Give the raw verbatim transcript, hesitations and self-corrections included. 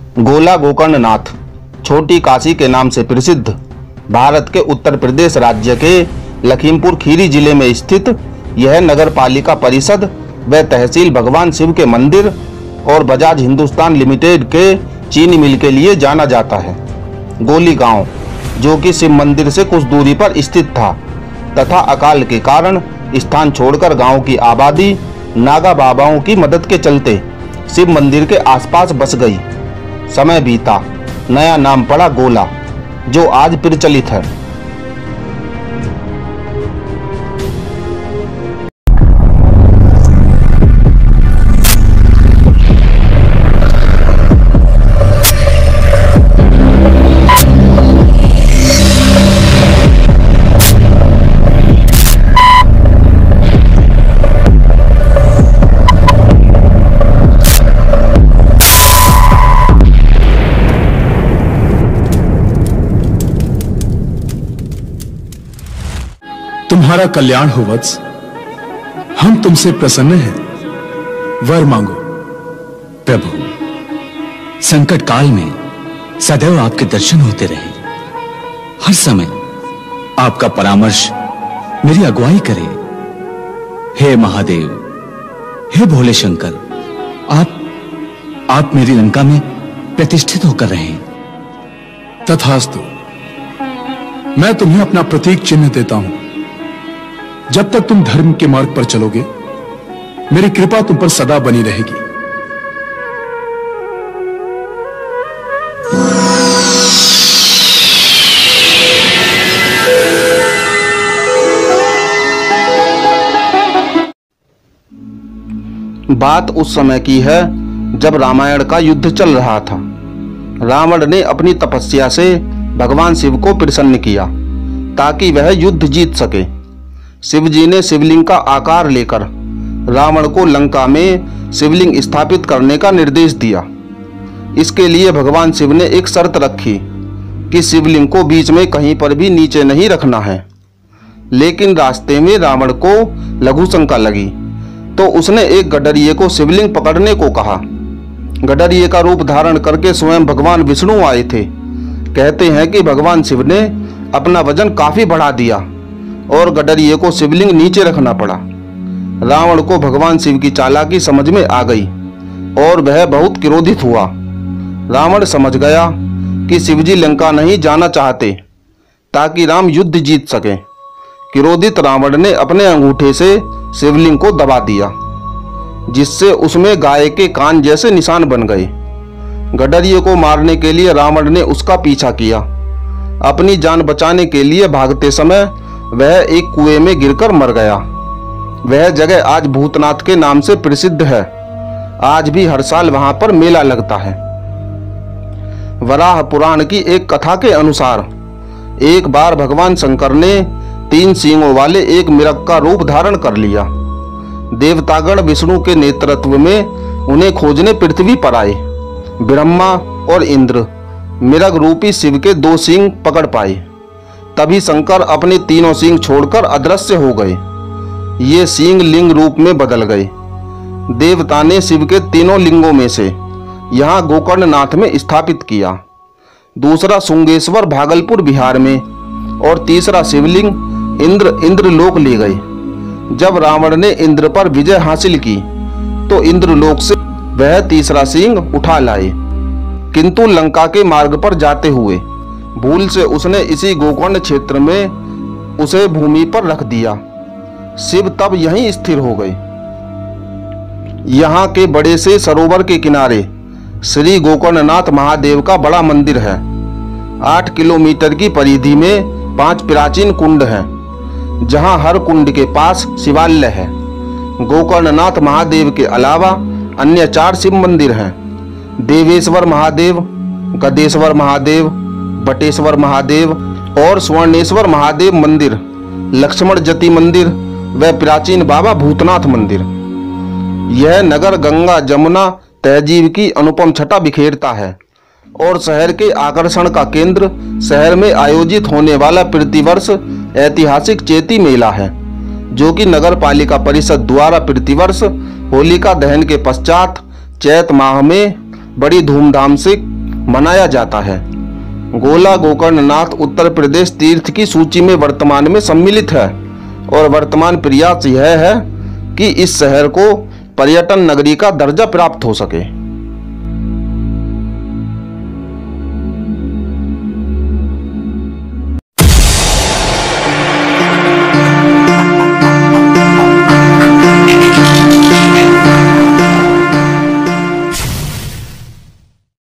गोला गोकर्णनाथ छोटी काशी के नाम से प्रसिद्ध भारत के उत्तर प्रदेश राज्य के लखीमपुर खीरी जिले में स्थित यह नगर पालिका परिषद व तहसील भगवान शिव के मंदिर और बजाज हिंदुस्तान लिमिटेड के चीनी मिल के लिए जाना जाता है। गोली गांव, जो कि शिव मंदिर से कुछ दूरी पर स्थित था तथा अकाल के कारण स्थान छोड़कर गांव की आबादी नागा बाबाओं की मदद के चलते शिव मंदिर के आसपास बस गई। समय बीता, नया नाम पड़ा गोला, जो आज प्रचलित है। तुम्हारा कल्याण हो वत्स, हम तुमसे प्रसन्न हैं। वर मांगो। प्रभु, संकट काल में सदैव आपके दर्शन होते रहे। हर समय आपका परामर्श मेरी अगुवाई करे। हे महादेव, हे भोले शंकर, आप आप मेरी लंका में प्रतिष्ठित होकर रहे। तथास्तु। मैं तुम्हें अपना प्रतीक चिन्ह देता हूं। जब तक तुम धर्म के मार्ग पर चलोगे, मेरी कृपा तुम पर सदा बनी रहेगी। बात उस समय की है जब रामायण का युद्ध चल रहा था। रावण ने अपनी तपस्या से भगवान शिव को प्रसन्न किया ताकि वह युद्ध जीत सके। शिव जी ने शिवलिंग का आकार लेकर रावण को लंका में शिवलिंग स्थापित करने का निर्देश दिया। इसके लिए भगवान शिव ने एक शर्त रखी कि शिवलिंग को बीच में कहीं पर भी नीचे नहीं रखना है। लेकिन रास्ते में रावण को लघु शंका लगी तो उसने एक गडरिये को शिवलिंग पकड़ने को कहा। गडरिये का रूप धारण करके स्वयं भगवान विष्णु आए थे। कहते हैं कि भगवान शिव ने अपना वजन काफी बढ़ा दिया और गडरिये को शिवलिंग नीचे रखना पड़ा। रावण को भगवान शिव की चालाकी समझ में आ गई और वह बहुत क्रोधित हुआ। रावण समझ गया कि शिवजी लंका नहीं जाना चाहते ताकि राम युद्ध जीत सके। क्रोधित रावण ने अपने अंगूठे से शिवलिंग को दबा दिया, जिससे उसमें गाय के कान जैसे निशान बन गए। गडरिये को मारने के लिए रावण ने उसका पीछा किया। अपनी जान बचाने के लिए भागते समय वह एक कुएं में गिरकर मर गया। वह जगह आज भूतनाथ के नाम से प्रसिद्ध है। आज भी हर साल वहां पर मेला लगता है। वराह पुराण की एक कथा के अनुसार एक बार भगवान शंकर ने तीन सींगों वाले एक मिरग का रूप धारण कर लिया। देवतागण विष्णु के नेतृत्व में उन्हें खोजने पृथ्वी पर आए। ब्रह्मा और इंद्र मिरग रूपी शिव के दो सींग पकड़ पाए। तभी शंकर अपने तीनों सींग छोड़कर अदृश्य हो गए। ये सींग लिंग रूप में बदल गए। देवता ने शिव के तीनों लिंगों में से यहाँ गोकर्णनाथ में स्थापित किया। दूसरा शुंगेश्वर भागलपुर बिहार में और तीसरा शिवलिंग इंद्र इंद्रलोक ले गए। जब रावण ने इंद्र पर विजय हासिल की तो इंद्रलोक से वह तीसरा सींग उठा लाए, किंतु लंका के मार्ग पर जाते हुए भूल से उसने इसी गोकर्ण क्षेत्र में उसे भूमि पर रख दिया। शिव तब यहीं स्थिर हो गए। यहाँ के बड़े से सरोवर के किनारे श्री गोकर्णनाथ महादेव का बड़ा मंदिर है। आठ किलोमीटर की परिधि में पांच प्राचीन कुंड हैं, जहाँ हर कुंड के पास शिवालय है। गोकर्णनाथ महादेव के अलावा अन्य चार शिव मंदिर हैं। देवेश्वर महादेव, गदेश्वर महादेव, बटेश्वर महादेव और स्वर्णेश्वर महादेव मंदिर, लक्ष्मण जति मंदिर व प्राचीन बाबा भूतनाथ मंदिर। यह नगर गंगा जमुना तहजीब की अनुपम छटा बिखेरता है और शहर के आकर्षण का केंद्र शहर में आयोजित होने वाला प्रतिवर्ष ऐतिहासिक चेती मेला है, जो कि नगर पालिका परिषद द्वारा प्रतिवर्ष होलिका दहन के पश्चात चैत माह में बड़ी धूमधाम से मनाया जाता है। गोला गोकर्णनाथ उत्तर प्रदेश तीर्थ की सूची में वर्तमान में सम्मिलित है और वर्तमान प्रयास यह है कि इस शहर को पर्यटन नगरी का दर्जा प्राप्त हो सके।